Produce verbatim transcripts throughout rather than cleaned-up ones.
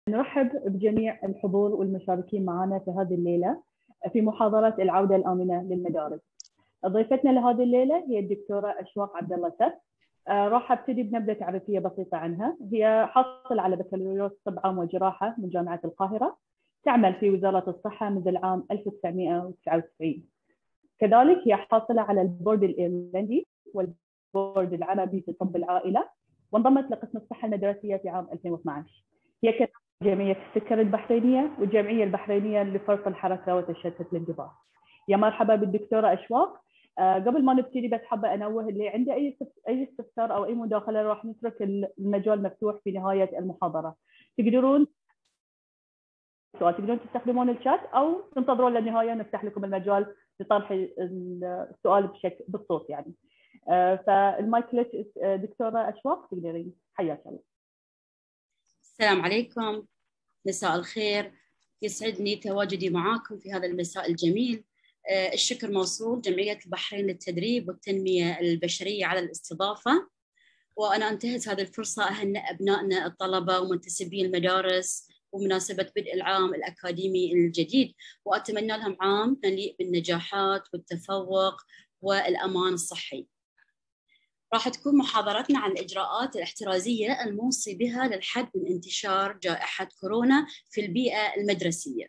نرحب بجميع الحضور والمشاركين معنا في هذه الليلة في محاضرة العودة الآمنة للمدارس. ضيفتنا لهذه الليلة هي الدكتورة أشواق عبد الله سف. راح ابتدي بنبذة تعريفية بسيطة عنها. هي حاصلة على بكالوريوس طب عام وجراحة من جامعة القاهرة، تعمل في وزارة الصحة منذ العام ألف وتسعمئة وتسعة وتسعين. كذلك هي حاصلة على البورد الإيرلندي والبورد العربي في طب العائلة، وانضمت لقسم الصحة المدرسية في عام ألفين واثنعش. هي كذلك جمعية السكر البحرينية والجمعية البحرينية لفرط الحركة وتشتت الانتباه. يا مرحبا بالدكتورة أشواق. أه قبل ما نبتدي بس حابة أنوه اللي عنده أي أي استفسار أو أي مداخلة راح نترك المجال مفتوح في نهاية المحاضرة. تقدرون سؤال تقدرون تستخدمون الشات أو تنتظرون للنهاية ونفتح لكم المجال لطرح السؤال بشكل بالصوت يعني. أه فالمايك لك دكتورة أشواق، تقدرين. حياك الله. السلام عليكم، مساء الخير. يسعدني تواجدي معاكم في هذا المساء الجميل. الشكر موصول جمعية البحرين للتدريب والتنمية البشرية على الاستضافة، وأنا أنتهز هذه الفرصة أهنئ أبنائنا الطلبة ومنتسبي المدارس ومناسبة بدء العام الأكاديمي الجديد، وأتمنى لهم عام مليء بالنجاحات والتفوق والأمان الصحي. راح تكون محاضرتنا عن الإجراءات الاحترازية الموصي بها للحد من انتشار جائحة كورونا في البيئة المدرسية.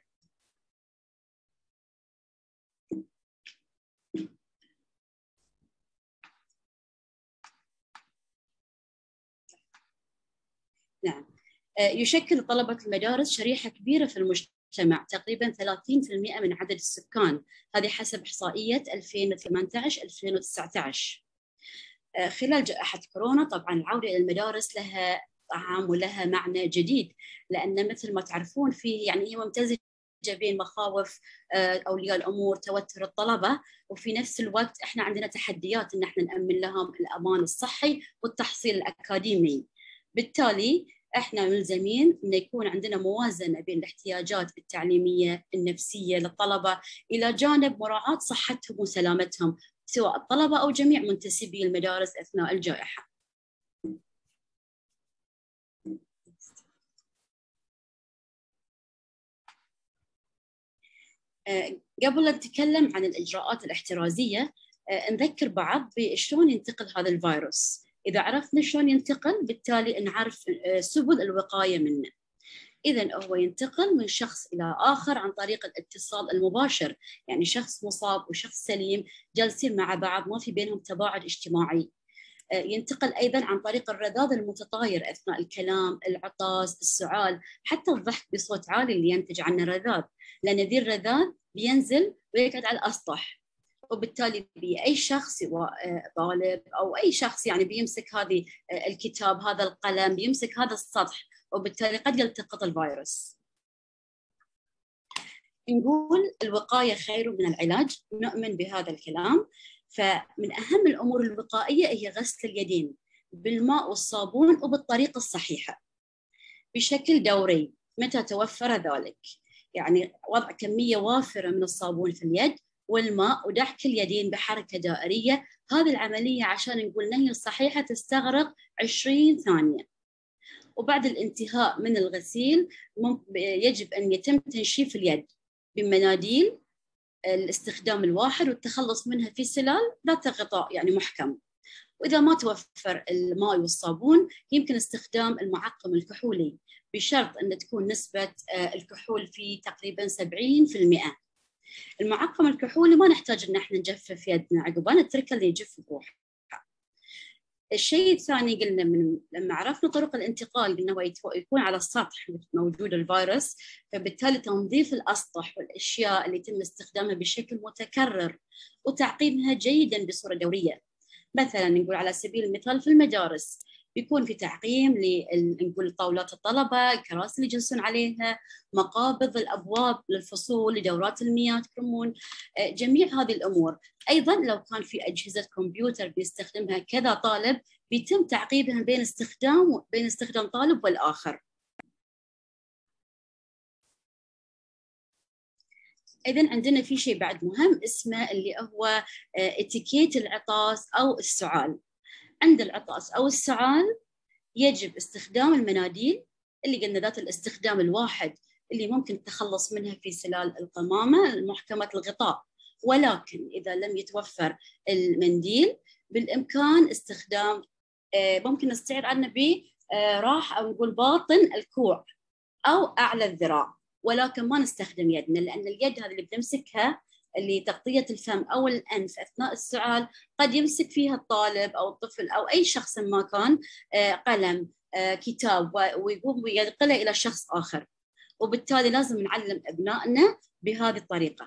نعم، يشكل طلبة المدارس شريحة كبيرة في المجتمع، تقريباً ثلاثين بالمئة من عدد السكان، هذه حسب إحصائية ألفين وثمانية عشر ألفين وتسعة عشر. خلال جائحة كورونا طبعاً العودة إلى المدارس لها طعم ولها معنى جديد، لأن مثل ما تعرفون فيه يعني هي ممتزجة بين مخاوف أولياء الأمور، توتر الطلبة، وفي نفس الوقت إحنا عندنا تحديات إن إحنا نأمن لهم الأمان الصحي والتحصيل الأكاديمي. بالتالي إحنا ملزمين إن يكون عندنا موازنة بين الاحتياجات التعليمية النفسية للطلبة إلى جانب مراعاة صحتهم وسلامتهم، سواء الطلبة أو جميع منتسبي المدارس أثناء الجائحة. قبل أن نتكلم عن الإجراءات الاحترازية، نذكر بعض بشلون ينتقل هذا الفيروس. إذا عرفنا شلون ينتقل بالتالي نعرف سبل الوقاية منه. إذن هو ينتقل من شخص إلى آخر عن طريق الاتصال المباشر، يعني شخص مصاب وشخص سليم جالسين مع بعض ما في بينهم تباعد اجتماعي. ينتقل أيضاً عن طريق الرذاذ المتطاير أثناء الكلام، العطاس، السعال، حتى الضحك بصوت عالي اللي ينتج عنه الرذاذ، لأن ذي الرذاذ بينزل ويقعد على الأسطح، وبالتالي بأي شخص سواء طالب أو أي شخص يعني بيمسك هذه الكتاب، هذا القلم، بيمسك هذا السطح، وبالتالي قد يلتقط الفيروس. نقول الوقاية خير من العلاج، نؤمن بهذا الكلام. فمن أهم الأمور الوقائية هي غسل اليدين بالماء والصابون وبالطريقة الصحيحة بشكل دوري متى توفر ذلك، يعني وضع كمية وافرة من الصابون في اليد والماء ودحك اليدين بحركة دائرية. هذه العملية عشان نقول نهي صحيحة تستغرق عشرين ثانية. وبعد الانتهاء من الغسيل يجب أن يتم تنشيف اليد بمناديل الاستخدام الواحد والتخلص منها في سلال ذات غطاء يعني محكم. وإذا ما توفر الماء والصابون يمكن استخدام المعقم الكحولي، بشرط أن تكون نسبة الكحول فيه تقريباً سبعين بالمئة. المعقم الكحولي ما نحتاج أن احنا نجفف يدنا عقبه، نتركه اللي يجف بروحه. الشيء الثاني قلنا من لما عرفنا طرق الانتقال قلنا هو يكون على السطح موجود الفيروس، فبالتالي تنظيف الأسطح والأشياء اللي يتم استخدامها بشكل متكرر وتعقيمها جيدا بصورة دورية. مثلا نقول على سبيل المثال في المدارس بيكون في تعقيم نقول طاولات الطلبة، الكراسي اللي يجلسون عليها، مقابض الأبواب للفصول، لدورات المياه تكرمون، جميع هذه الأمور. أيضا لو كان في أجهزة كمبيوتر بيستخدمها كذا طالب بيتم تعقيبها بين استخدام بين استخدام طالب والآخر. إذن عندنا في شيء بعد مهم اسمه اللي هو اتيكيت العطاس أو السعال. عند العطاس أو السعال يجب استخدام المناديل اللي قلنا ذات الاستخدام الواحد اللي ممكن التخلص منها في سلال القمامة محكمة الغطاء. ولكن إذا لم يتوفر المنديل بالإمكان استخدام ممكن نستعير عنه ب راح أو نقول باطن الكوع أو أعلى الذراع، ولكن ما نستخدم يدنا، لأن اليد هذه اللي بنمسكها لتغطية الفم أو الأنف أثناء السعال قد يمسك فيها الطالب أو الطفل أو أي شخص ما كان قلم كتاب ويقوم وينقله إلى شخص آخر، وبالتالي لازم نعلم أبنائنا بهذه الطريقة.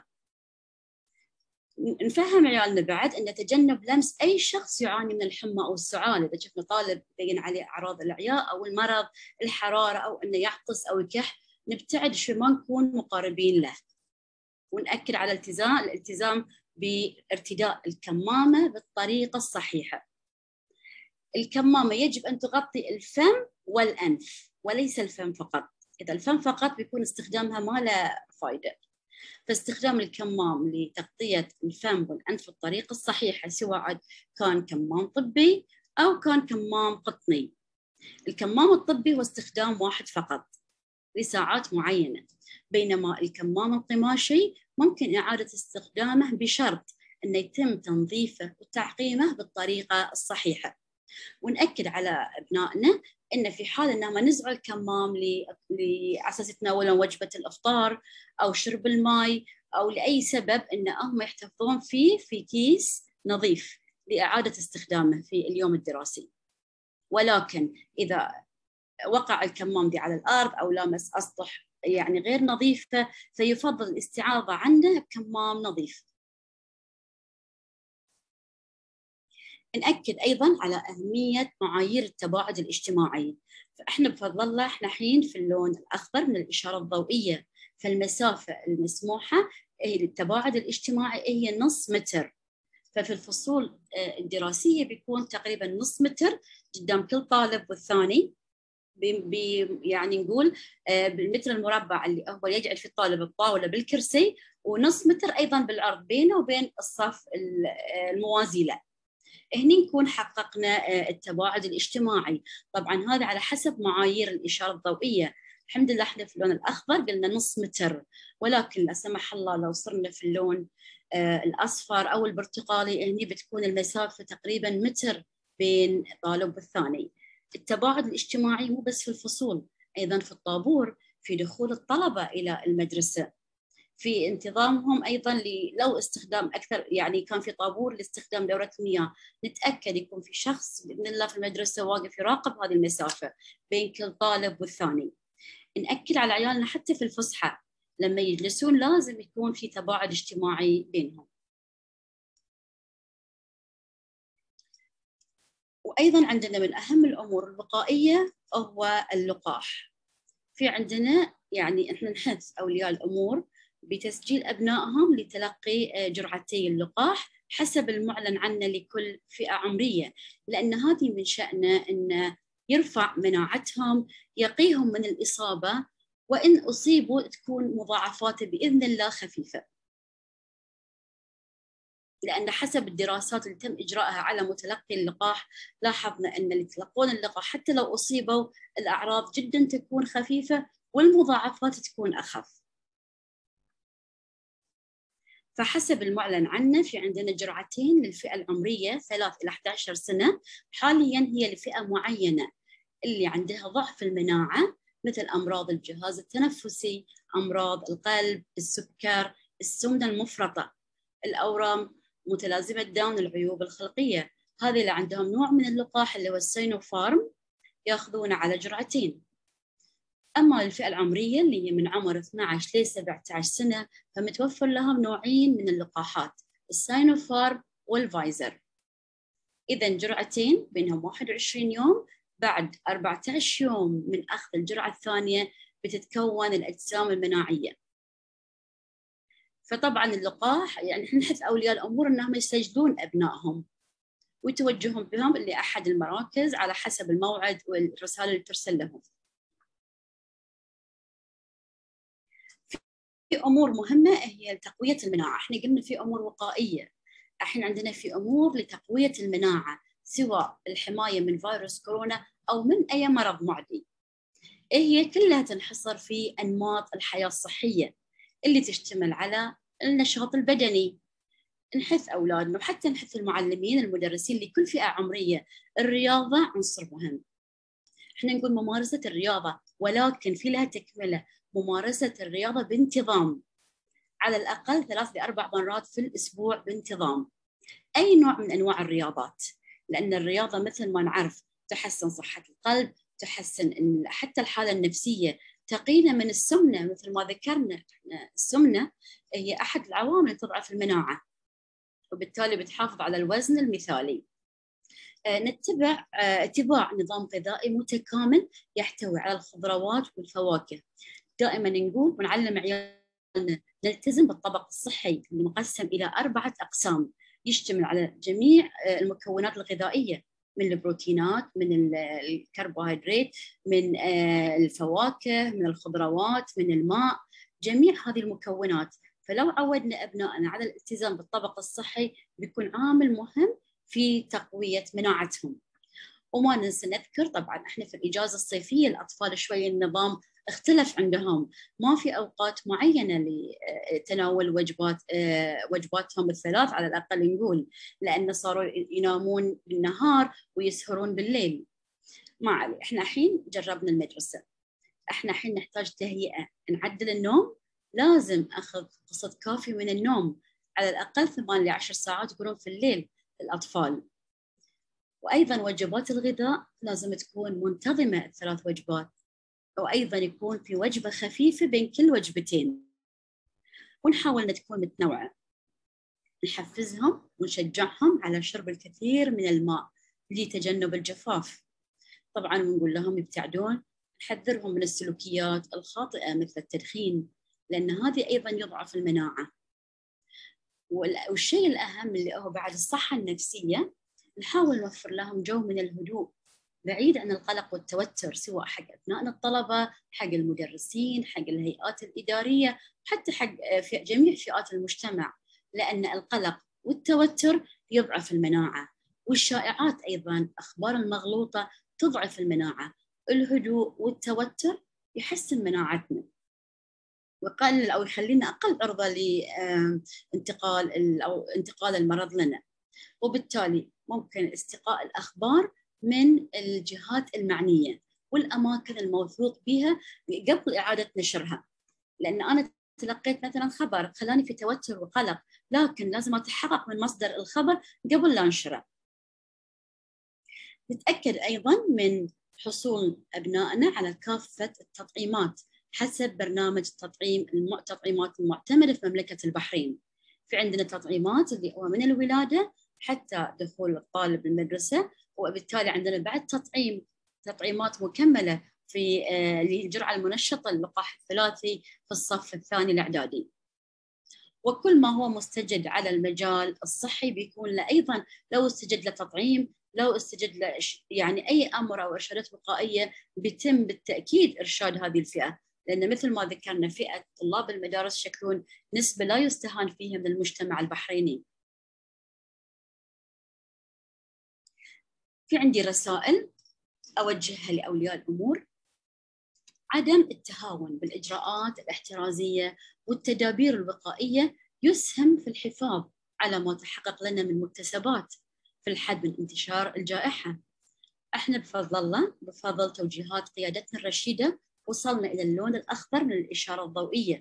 نفهم عيالنا بعد أن نتجنب لمس أي شخص يعاني من الحمى أو السعال. إذا شفنا طالب بين عليه أعراض الإعياء أو المرض، الحرارة أو أنه يعطس أو يكح، نبتعد شوي، ما نكون مقاربين له. ونأكد على الالتزام الالتزام بارتداء الكمامة بالطريقة الصحيحة. الكمامة يجب أن تغطي الفم والأنف وليس الفم فقط. إذا الفم فقط بيكون استخدامها ما له فائدة. فاستخدام الكمام لتغطية الفم والأنف بالطريقة الصحيحة، سواء كان كمام طبي أو كان كمام قطني. الكمام الطبي هو استخدام واحد فقط لساعات معينة، بينما الكمام القماشي ممكن إعادة استخدامه بشرط أن يتم تنظيفه وتعقيمه بالطريقة الصحيحة. ونأكد على أبنائنا أن في حال أنه ما نزع الكمام لأساس يتناولون وجبة الإفطار أو شرب الماء أو لأي سبب، أن هم يحتفظون فيه في كيس نظيف لإعادة استخدامه في اليوم الدراسي. ولكن إذا وقع الكمام دي على الأرض أو لامس أسطح يعني غير نظيفة، فيفضل الاستعاضة عنه بكمام نظيف. نأكد أيضاً على أهمية معايير التباعد الاجتماعي. فإحنا بفضل الله إحنا حين في اللون الأخضر من الإشارة الضوئية، فالمسافة المسموحة للتباعد الاجتماعي هي نص متر. ففي الفصول الدراسية بيكون تقريباً نص متر قدام كل طالب والثاني، بي يعني نقول بالمتر المربع اللي هو يجعل في الطالب الطاولة بالكرسي، ونص متر أيضاً بالعرض بينه وبين الصف الموازي له. هني نكون حققنا التباعد الاجتماعي. طبعا هذا على حسب معايير الإشارة الضوئية. الحمد لله احنا في اللون الأخضر قلنا نص متر، ولكن لا سمح الله لو صرنا في اللون الأصفر أو البرتقالي هني بتكون المسافة تقريبا متر بين طالب والثاني. التباعد الاجتماعي مو بس في الفصول، أيضا في الطابور، في دخول الطلبة إلى المدرسة، في انتظامهم أيضاً لو استخدام أكثر، يعني كان في طابور لاستخدام دورة المياه، نتأكد يكون في شخص بإذن الله في المدرسة واقف يراقب هذه المسافة بين كل طالب والثاني. نأكد على عيالنا حتى في الفسحة لما يجلسون لازم يكون في تباعد اجتماعي بينهم. وأيضاً عندنا من أهم الأمور الوقائية هو اللقاح. في عندنا يعني إحنا نحث أولياء الأمور بتسجيل أبنائهم لتلقي جرعتي اللقاح حسب المعلن عنه لكل فئة عمرية، لأن هذه من شأنه أن يرفع مناعتهم، يقيهم من الإصابة، وإن أصيبوا تكون مضاعفاته بإذن الله خفيفة. لأن حسب الدراسات اللي تم إجراءها على متلقي اللقاح لاحظنا أن اللي يتلقون اللقاح حتى لو أصيبوا الأعراض جدا تكون خفيفة والمضاعفات تكون أخف. فحسب المعلن عنه في عندنا جرعتين للفئة العمرية ثلاث إلى أحد عشر سنة، حاليا هي لفئة معينة اللي عندها ضعف المناعة مثل أمراض الجهاز التنفسي، أمراض القلب، السكر، السمنة المفرطة، الأورام، متلازمة داون، العيوب الخلقية. هذه اللي عندهم نوع من اللقاح اللي هو السينوفارم ياخذونه على جرعتين. أما الفئة العمرية اللي هي من عمر اثني عشر ل سبعة عشر سنة فمتوفر لهم نوعين من اللقاحات، السينوفارم والفايزر. إذا جرعتين بينهم واحد وعشرين يوم، بعد أربعة عشر يوم من أخذ الجرعة الثانية بتتكون الأجسام المناعية. فطبعا اللقاح يعني نحث أولياء الأمور أنهم يسجلون أبنائهم ويتوجهون بهم لأحد المراكز على حسب الموعد والرسالة اللي ترسل لهم. في أمور مهمة هي تقوية المناعة. احنا قلنا في أمور وقائية، احنا عندنا في أمور لتقوية المناعة سواء الحماية من فيروس كورونا أو من أي مرض معدي. هي كلها تنحصر في أنماط الحياة الصحية اللي تشتمل على النشاط البدني. نحث أولادنا وحتى نحث المعلمين المدرسين لكل فئة عمرية. الرياضة عنصر مهم. احنا نقول ممارسة الرياضة، ولكن في لها تكملة، ممارسة الرياضة بانتظام، على الأقل ثلاث لأربع مرات في الأسبوع بانتظام. أي نوع من أنواع الرياضات، لأن الرياضة مثل ما نعرف تحسن صحة القلب، تحسن حتى الحالة النفسية، تقينا من السمنة مثل ما ذكرنا. السمنة هي أحد العوامل اللي تضعف المناعة، وبالتالي بتحافظ على الوزن المثالي. نتبع اتباع نظام غذائي متكامل يحتوي على الخضروات والفواكه. دائما نقول ونعلم عيالنا نلتزم بالطبق الصحي المقسم إلى أربعة أقسام، يشتمل على جميع المكونات الغذائية، من البروتينات، من الكربوهيدرات، من الفواكه، من الخضروات، من الماء، جميع هذه المكونات. فلو عودنا أبنائنا على الالتزام بالطبق الصحي بيكون عامل مهم في تقوية مناعتهم. وما ننسى نذكر طبعا احنا في الإجازة الصيفية الأطفال شوي النظام اختلف عندهم، ما في أوقات معينة لتناول وجبات وجباتهم الثلاث على الأقل نقول، لأن صاروا ينامون بالنهار ويسهرون بالليل. ما علي، احنا الحين جربنا المدرسة، احنا الحين نحتاج تهيئة، نعدل النوم، لازم أخذ قسط كافي من النوم، على الأقل ثمان لعشر ساعات يقولون في الليل للأطفال. وأيضا وجبات الغذاء لازم تكون منتظمة الثلاث وجبات، وأيضا يكون في وجبة خفيفة بين كل وجبتين، ونحاول أن تكون متنوعة. نحفزهم ونشجعهم على شرب الكثير من الماء لتجنب الجفاف. طبعا ونقول لهم يبتعدون، نحذرهم من السلوكيات الخاطئة مثل التدخين، لأن هذه أيضا يضعف المناعة. والشيء الأهم اللي هو بعد الصحة النفسية، نحاول نوفر لهم جو من الهدوء بعيد عن القلق والتوتر، سواء حق أبنائنا الطلبة، حق المدرسين، حق الهيئات الإدارية، حتى حق في جميع فئات المجتمع، لأن القلق والتوتر يضعف المناعة، والشائعات أيضا أخبار المغلوطة تضعف المناعة. الهدوء والتوتر يحسن مناعتنا ويقلل أو يخلينا أقل عرضة لانتقال أو انتقال المرض لنا. وبالتالي ممكن استقاء الأخبار من الجهات المعنية والأماكن الموثوق بها قبل إعادة نشرها، لأن أنا تلقيت مثلا خبر خلاني في توتر وقلق، لكن لازم أتحقق من مصدر الخبر قبل لا أنشره. نتأكد أيضا من حصول أبنائنا على كافة التطعيمات حسب برنامج التطعيم التطعيمات المعتمدة في مملكة البحرين. في عندنا تطعيمات اللي هو من الولادة حتى دخول الطالب المدرسة، وبالتالي عندنا بعد تطعيم تطعيمات مكملة في الجرعة المنشطة اللقاح الثلاثي في الصف الثاني الإعدادي. وكل ما هو مستجد على المجال الصحي بيكون له أيضا، لو استجد له تطعيم، لو استجد له يعني أي أمر أو إرشادات وقائية بيتم بالتأكيد إرشاد هذه الفئة، لأن مثل ما ذكرنا فئة طلاب المدارس شكلون نسبة لا يستهان فيها من المجتمع البحريني. في عندي رسائل أوجهها لأولياء الأمور: عدم التهاون بالإجراءات الاحترازية والتدابير الوقائية يسهم في الحفاظ على ما تحقق لنا من مكتسبات في الحد من انتشار الجائحة. احنا بفضل الله بفضل توجيهات قيادتنا الرشيدة وصلنا إلى اللون الأخضر من الإشارة الضوئية،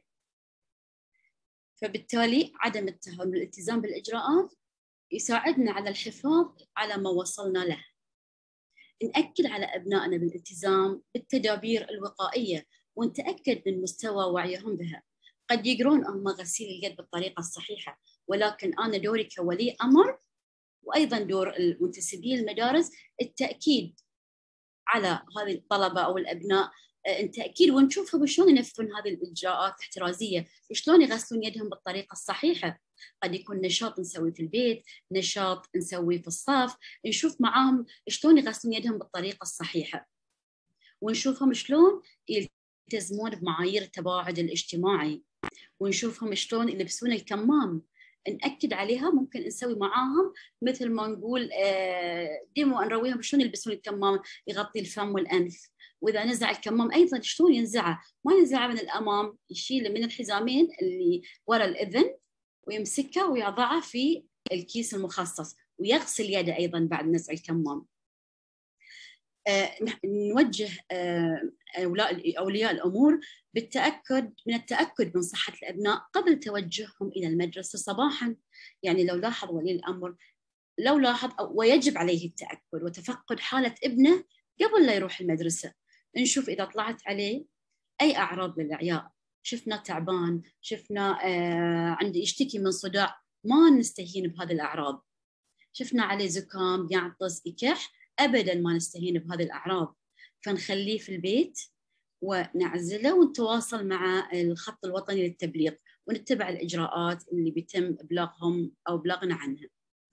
فبالتالي عدم التهاون والالتزام بالإجراءات يساعدنا على الحفاظ على ما وصلنا له. نأكد على أبنائنا بالالتزام بالتدابير الوقائية ونتأكد من مستوى وعيهم بها. قد يقرون هم غسيل اليد بالطريقة الصحيحة، ولكن أنا دوري كولي أمر وأيضا دور المنتسبين المدارس التأكيد على هذه الطلبة أو الأبناء، التأكيد ونشوفهم شلون ينفذون هذه الإجراءات الاحترازية، شلون يغسلون يدهم بالطريقة الصحيحة. قد يكون نشاط نسويه في البيت، نشاط نسويه في الصف، نشوف معاهم شلون يغسلون يدهم بالطريقة الصحيحة، ونشوفهم شلون يلتزمون بمعايير التباعد الاجتماعي، ونشوفهم شلون يلبسون الكمام، نأكد عليها. ممكن نسوي معاهم مثل ما نقول ديمو، نرويهم شلون يلبسون الكمام يغطي الفم والأنف، وإذا نزع الكمام أيضا شلون ينزعه؟ ما ينزعه من الأمام، يشيله من الحزامين اللي وراء الأذن ويمسكه ويضعه في الكيس المخصص، ويغسل يده أيضا بعد نزع الكمام. آه نوجه آه أولياء, أولياء الأمور بالتأكد من التأكد من صحة الأبناء قبل توجههم إلى المدرسة صباحا. يعني لو لاحظ ولي الأمر لو لاحظ ويجب عليه التأكد وتفقد حالة ابنه قبل لا يروح المدرسة. نشوف إذا طلعت عليه أي أعراض للإعياء، شفنا تعبان، شفنا آه عنده يشتكي من صداع، ما نستهين بهذه الأعراض. شفنا عليه زكام، يعطس، يكح، أبداً ما نستهين بهذه الأعراض، فنخليه في البيت ونعزله ونتواصل مع الخط الوطني للتبليغ ونتبع الإجراءات اللي بيتم إبلاغهم أو إبلاغنا عنها.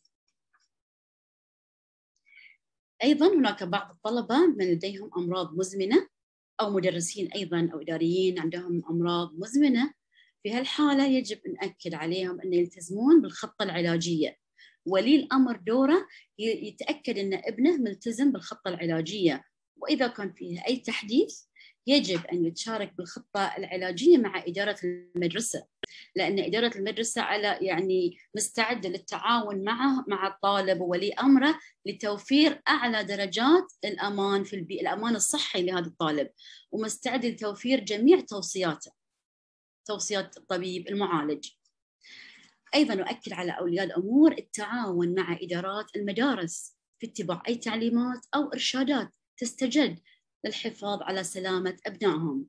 أيضاً هناك بعض الطلبة من لديهم أمراض مزمنة أو مدرسين أيضاً أو إداريين عندهم أمراض مزمنة. في هالحالة يجب أن نأكد عليهم أن يلتزمون بالخطة العلاجية. ولي الأمر دوره يتأكد أن ابنه ملتزم بالخطة العلاجية، وإذا كان فيها أي تحديث يجب أن يتشارك بالخطة العلاجية مع إدارة المدرسة، لأن إدارة المدرسة على يعني مستعدة للتعاون معه مع الطالب وولي أمره لتوفير أعلى درجات الأمان في البيئة، الأمان الصحي لهذا الطالب، ومستعدة لتوفير جميع توصياته، توصيات الطبيب المعالج. أيضاً نؤكد على أولياء الأمور التعاون مع إدارات المدارس في اتباع أي تعليمات أو إرشادات تستجد للحفاظ على سلامة أبنائهم.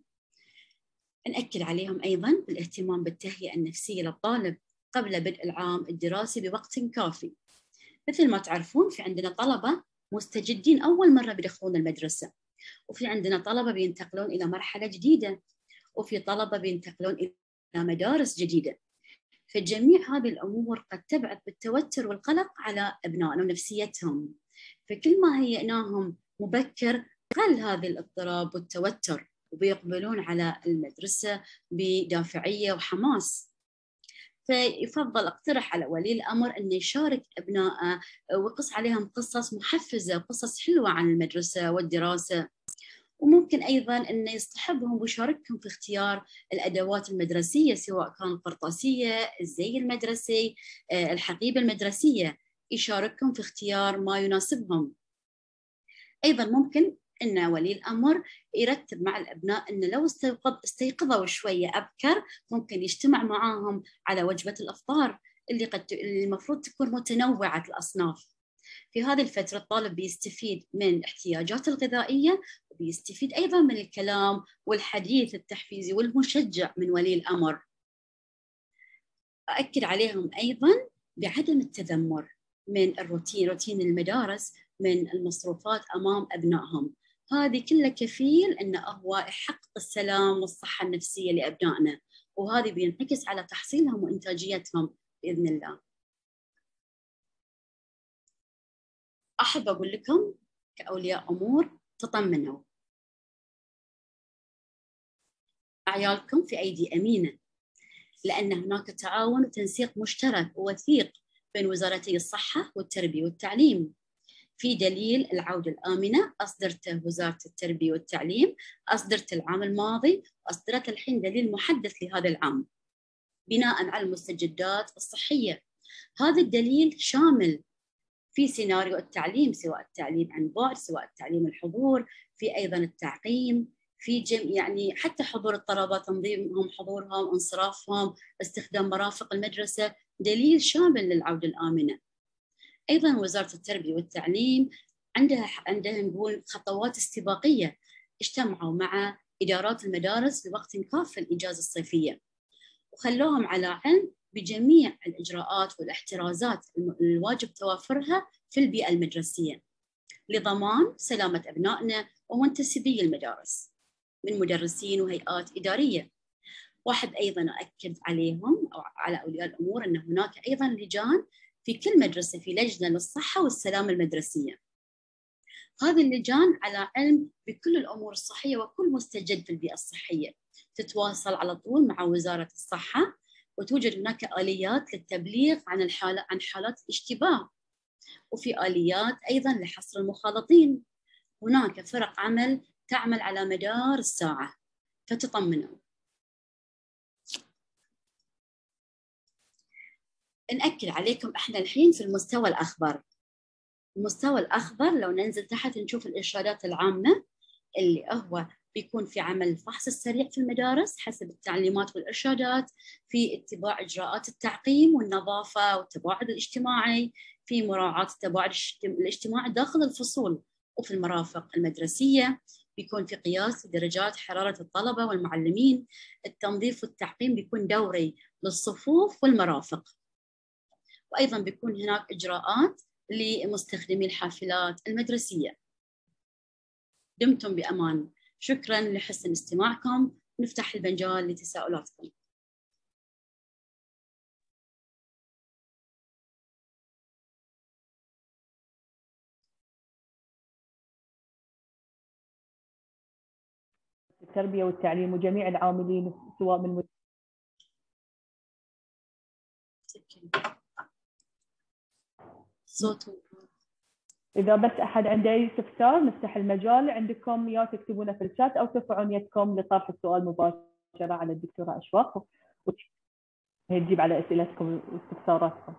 نأكد عليهم أيضاً بالاهتمام بالتهيئة النفسية للطالب قبل بدء العام الدراسي بوقت كافي. مثل ما تعرفون في عندنا طلبة مستجدين أول مرة بيدخلون المدرسة، وفي عندنا طلبة بينتقلون إلى مرحلة جديدة، وفي طلبة بينتقلون إلى مدارس جديدة. فجميع هذه الأمور قد تبعث بالتوتر والقلق على أبنائنا ونفسيتهم، فكل ما هيئناهم مبكر قل هذه الاضطراب والتوتر وبيقبلون على المدرسة بدافعية وحماس. فيفضل اقترح على ولي الأمر أن يشارك أبنائه ويقص عليهم قصص محفزة وقصص حلوة عن المدرسة والدراسة، وممكن أيضاً أن يصطحبهم ويشاركهم في اختيار الأدوات المدرسية سواء كانت قرطاسية، الزي المدرسي، الحقيبة المدرسية، يشاركهم في اختيار ما يناسبهم. أيضاً ممكن أن ولي الأمر يرتب مع الأبناء أن لو استيقظ استيقظوا شوية أبكر ممكن يجتمع معهم على وجبة الإفطار اللي قد المفروض تكون متنوعة الأصناف. في هذه الفترة الطالب بيستفيد من احتياجاته الغذائية، وبيستفيد أيضاً من الكلام والحديث التحفيزي والمشجع من ولي الأمر. أأكد عليهم أيضاً بعدم التذمر من الروتين، روتين المدارس، من المصروفات أمام أبنائهم. هذه كلها كفيل أنه هو يحقق السلام والصحة النفسية لأبنائنا، وهذه بينعكس على تحصيلهم وإنتاجيتهم بإذن الله. أحب أقول لكم كأولياء أمور تطمنوا، عيالكم في أيدي أمينة، لأن هناك تعاون وتنسيق مشترك ووثيق بين وزارتي الصحة والتربية والتعليم. في دليل العودة الآمنة أصدرته وزارة التربية والتعليم، أصدرت العام الماضي وأصدرت الحين دليل محدث لهذا العام بناء على المستجدات الصحية. هذا الدليل شامل في سيناريو التعليم، سواء التعليم عن بعد، سواء التعليم الحضور، في أيضا التعقيم، في جم يعني حتى حضور الطلبة، تنظيمهم حضورهم، انصرافهم، استخدام مرافق المدرسة، دليل شامل للعودة الآمنة. أيضا وزارة التربية والتعليم عندها عندها نقول خطوات استباقية، اجتمعوا مع إدارات المدارس بوقت كاف الإجازة الصيفية وخلوهم على علم بجميع الإجراءات والاحترازات الواجب توافرها في البيئة المدرسية لضمان سلامة أبنائنا ومنتسبي المدارس من مدرسين وهيئات إدارية. واحد أيضاً أؤكد عليهم أو على أولياء الأمور أن هناك أيضاً لجان في كل مدرسة، في لجنة للصحة والسلامة المدرسية. هذه اللجان على علم بكل الأمور الصحية وكل مستجد في البيئة الصحية، تتواصل على طول مع وزارة الصحة، وتوجد هناك آليات للتبليغ عن الحالة عن حالات الاشتباه، وفي آليات أيضاً لحصر المخالطين. هناك فرق عمل تعمل على مدار الساعة، فتطمنوا. نأكد عليكم احنا الحين في المستوى الأخضر. المستوى الأخضر لو ننزل تحت نشوف الإرشادات العامة اللي هو بيكون في عمل الفحص السريع في المدارس حسب التعليمات والإرشادات، في اتباع إجراءات التعقيم والنظافة والتباعد الاجتماعي، في مراعاة التباعد الاجتماعي داخل الفصول وفي المرافق المدرسية، بيكون في قياس درجات حرارة الطلبة والمعلمين، التنظيف والتعقيم بيكون دوري للصفوف والمرافق، وأيضا بيكون هناك إجراءات لمستخدمي الحافلات المدرسية. دمتم بأمان. شكرا لحسن استماعكم. نفتح المجال لتساؤلاتكم. التربية والتعليم وجميع العاملين سواء من صوت. إذا بس أحد عنده أي استفسار نفتح المجال عندكم، يا تكتبونه في الشات أو ترفعون يدكم لطرح السؤال مباشرة على الدكتورة أشواق وهي تجيب على أسئلتكم واستفساراتكم.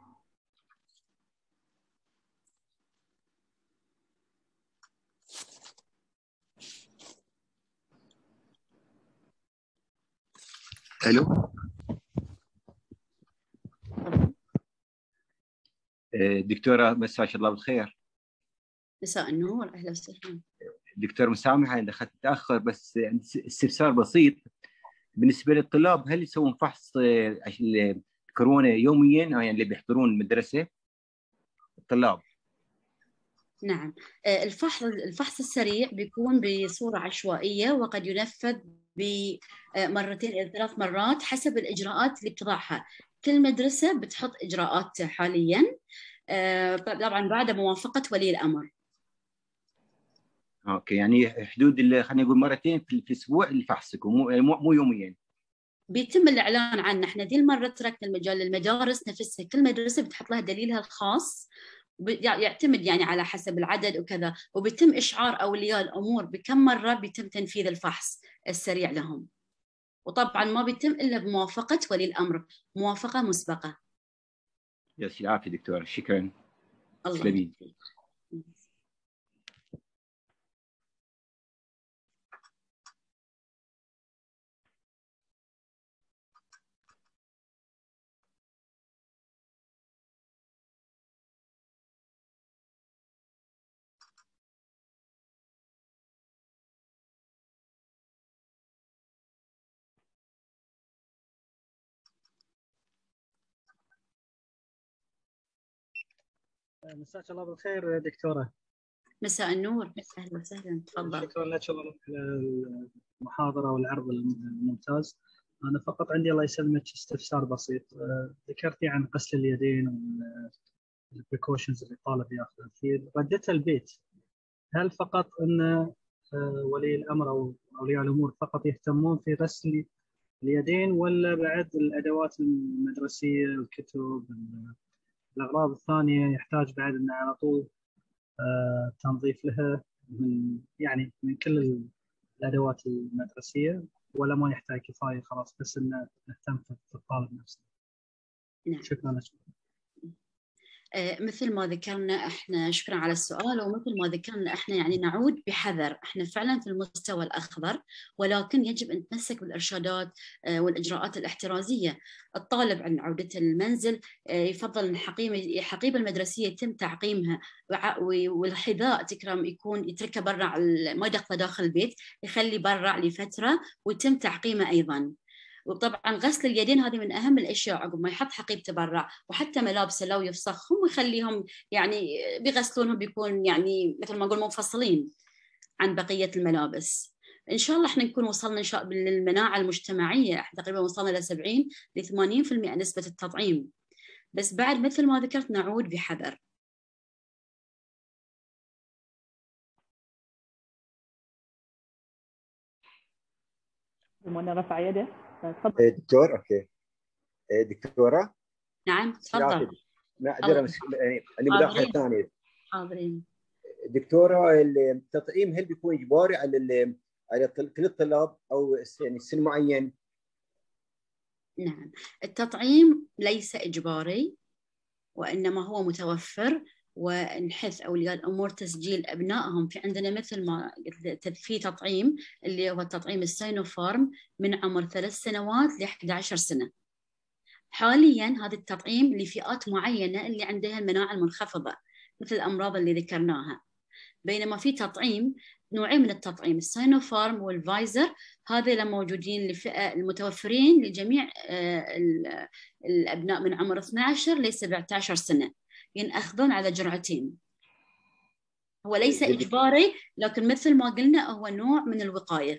الو دكتورة، مساك الله بالخير. مساء النور، أهلا وسهلا. دكتور مسامحة إذا أخذت متأخر، بس عندي استفسار بسيط بالنسبة للطلاب، هل يسوون فحص الكورونا يوميا يعني اللي بيحضرون المدرسة الطلاب؟ نعم، الفحص الفحص السريع بيكون بصورة عشوائية وقد ينفذ بمرتين إلى ثلاث مرات حسب الإجراءات اللي بتضعها. كل مدرسة بتحط إجراءات حاليا، طبعا بعد موافقة ولي الأمر. اوكي، يعني حدود خلينا نقول مرتين في الاسبوع لفحصكم، مو مو يوميا. بيتم الاعلان عنه. احنا ذي المره تركنا المجال للمدارس نفسها، كل مدرسه بتحط لها دليلها الخاص، يعتمد يعني على حسب العدد وكذا، وبيتم اشعار اولياء الامور بكم مره بيتم تنفيذ الفحص السريع لهم، وطبعا ما بيتم الا بموافقه ولي الامر، موافقه مسبقه. يعطيك العافيه دكتور، شكرا. الله يعافيك. مساك الله بالخير دكتورة. مساء النور، اهلا وسهلا، تفضل. شكرا لك على المحاضرة والعرض الممتاز. أنا فقط عندي الله يسلمك استفسار بسيط. ذكرتي عن غسل اليدين والبريكوشنز اللي الطالب ياخذها في ردته البيت، هل فقط أن ولي الأمر أو أولياء الأمور فقط يهتمون في غسل اليدين، ولا بعد الأدوات المدرسية، الكتب، الأغراض الثانية يحتاج بعد أن على طول آه، تنظيف لها من يعني من كل الأدوات المدرسية، ولا ما يحتاج كفاية خلاص بس إنه نهتم في الطالب نفسه؟ نعم. شكرا لك. مثل ما ذكرنا احنا، شكرا على السؤال، ومثل ما ذكرنا احنا يعني نعود بحذر، احنا فعلا في المستوى الاخضر، ولكن يجب ان نتمسك بالارشادات والاجراءات الاحترازيه. الطالب عند عودته للمنزل يفضل ان الحقيبه المدرسيه يتم تعقيمها، والحذاء تكرم يكون يتركه برا، ما يدخله داخل البيت، يخلي برا لفتره ويتم تعقيمه ايضا. وطبعا غسل اليدين هذه من اهم الاشياء عقب ما يحط حقيبته برا، وحتى ملابسه لو يفسخهم ويخليهم يعني بيغسلونهم بيكون يعني مثل ما نقول منفصلين عن بقيه الملابس. ان شاء الله احنا نكون وصلنا ان شاء الله للمناعه المجتمعيه، احنا تقريبا وصلنا ل سبعين ل ثمانين بالمئة نسبه التطعيم، بس بعد مثل ما ذكرت نعود بحذر. وانا رفع يده. تفضل دكتور. اوكي دكتوره. نعم تفضل. ما ادري يعني عندي مداخله ثانيه. حاضرين. دكتوره التطعيم هل بيكون اجباري على على كل الطلاب او يعني سن معين؟ نعم، التطعيم ليس اجباري وانما هو متوفر، ونحث اولياء الامور تسجيل ابنائهم. في عندنا مثل ما قلت في تطعيم اللي هو التطعيم السينوفارم من عمر ثلاث سنوات ل إحدى عشرة سنه. حاليا هذا التطعيم لفئات معينه اللي عندها المناعه المنخفضه مثل الامراض اللي ذكرناها، بينما في تطعيم نوعين من التطعيم السينوفارم والفايزر، هذا موجودين لفئه المتوفرين لجميع الابناء من عمر اثني عشر ل سبعة عشر سنه، ينأخذون على جرعتين. هو ليس اجباري، لكن مثل ما قلنا هو نوع من الوقايه.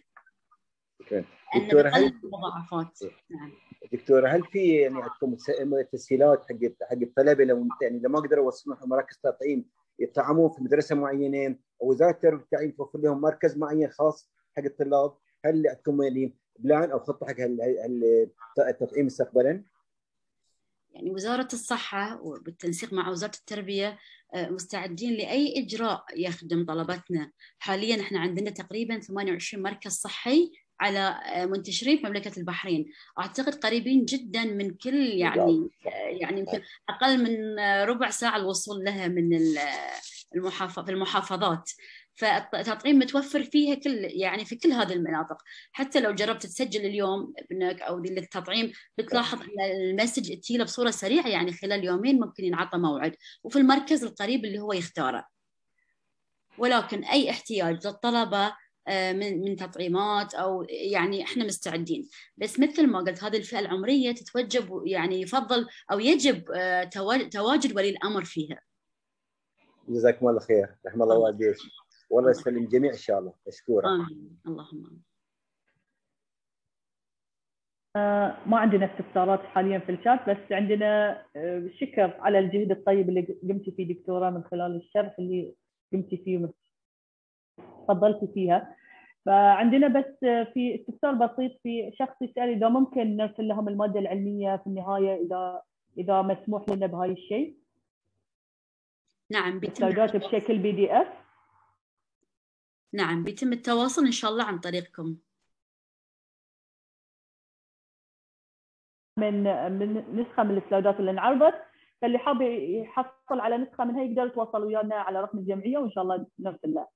دكتوره هل المضاعفات. نعم دكتوره هل في يعني عندكم تسهيلات حق حق الطلبه لو يعني لو ما قدروا يوصلون مراكز تطعيم يطعمون في مدرسه معينه، او وزاره التربيه والتعليم توفر لهم مركز معين خاص حق الطلاب؟ هل عندكم يعني بلان او خطه حق التطعيم مستقبلا؟ يعني وزارة الصحة وبالتنسيق مع وزارة التربية مستعدين لأي إجراء يخدم طلبتنا. حاليا احنا عندنا تقريبا ثمانية وعشرين مركز صحي على منتشرين في مملكة البحرين، أعتقد قريبين جدا من كل يعني يعني يمكن أقل من ربع ساعة الوصول لها من المحافظ في المحافظات. فالتطعيم متوفر فيها كل يعني في كل هذه المناطق. حتى لو جربت تسجل اليوم ابنك او للتطعيم بتلاحظ ان المسج تجيله بصوره سريعه، يعني خلال يومين ممكن ينعطى موعد وفي المركز القريب اللي هو يختاره. ولكن اي احتياج للطلبه من من تطعيمات او يعني احنا مستعدين، بس مثل ما قلت هذه الفئه العمريه تتوجب يعني يفضل او يجب تواجد ولي الامر فيها. جزاكم الله خير، رحم الله والديك، والله يسلم الجميع ان شاء الله. مشكوره. امين اللهم امين. آه ما عندنا استفسارات حاليا في الشات، بس عندنا آه شكر على الجهد الطيب اللي قمتي فيه دكتوره من خلال الشرح اللي قمتي فيه تفضلتي فيها. فعندنا بس في استفسار بسيط، في شخص يسال اذا ممكن نرسل لهم الماده العلميه في النهايه اذا اذا مسموح لنا بهاي الشيء. نعم بيتم السلايدات بشكل بي دي اف. نعم بيتم التواصل ان شاء الله عن طريقكم. من من نسخه من السلايدات اللي انعرضت، فاللي حاب يحصل على نسخه منها يقدر يتواصل ويانا على رقم الجمعيه وان شاء الله نرسل له.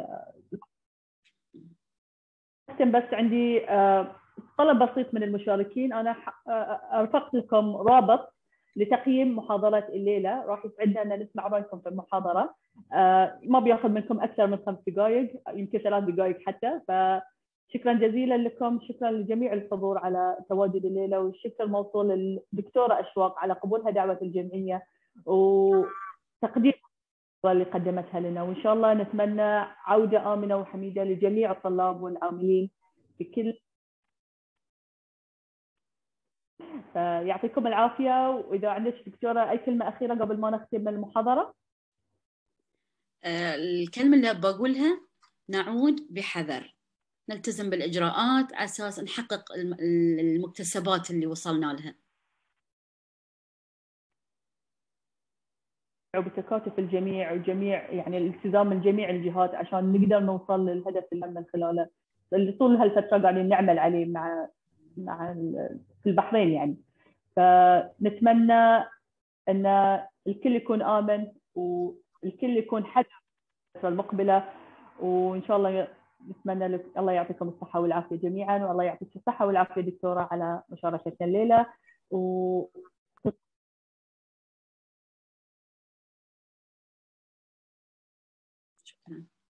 بس عندي طلب بسيط من المشاركين، انا ارفقت لكم رابط لتقييم محاضره الليله، راح يسعدنا ان نسمع رايكم في المحاضره. ما بياخذ منكم اكثر من خمس دقائق، يمكن ثلاث دقائق حتى. فشكرا جزيلا لكم، شكرا لجميع الحضور على تواجد الليله، والشكر موصول للدكتوره اشواق على قبولها دعوه الجمعيه وتقدير اللي قدمتها لنا، وان شاء الله نتمنى عوده امنه وحميده لجميع الطلاب والعاملين في كل. يعطيكم العافيه، واذا عندك دكتوره اي كلمه اخيره قبل ما نختم المحاضره. الكلمه اللي بقولها نعود بحذر، نلتزم بالاجراءات على اساس نحقق المكتسبات اللي وصلنا لها. وبتكاتف الجميع وجميع يعني الالتزام من جميع الجهات عشان نقدر نوصل للهدف اللي من خلاله اللي طول هالفتره قاعدين نعمل عليه مع مع في البحرين يعني. فنتمنى ان الكل يكون امن والكل يكون حذر الفتره المقبله، وان شاء الله نتمنى لك الله يعطيكم الصحه والعافيه جميعا، والله يعطيك الصحه والعافيه دكتوره على مشاركتنا الليله. و شكرا.